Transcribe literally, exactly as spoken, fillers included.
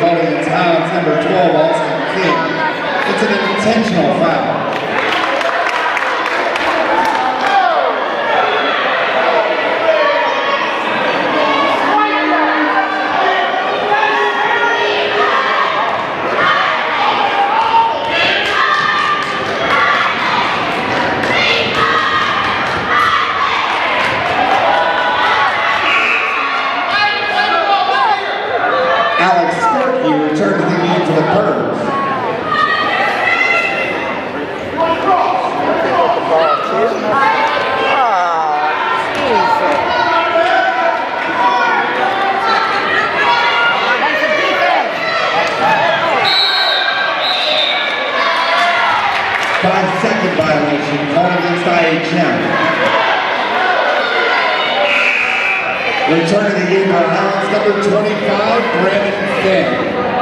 holding its Highlands number twelve, Austin King. It's an intentional foul. Return to the game for the Birds. Five second violation called against I H M. Return to the game for Highlands number twenty-five, Brandon Finn.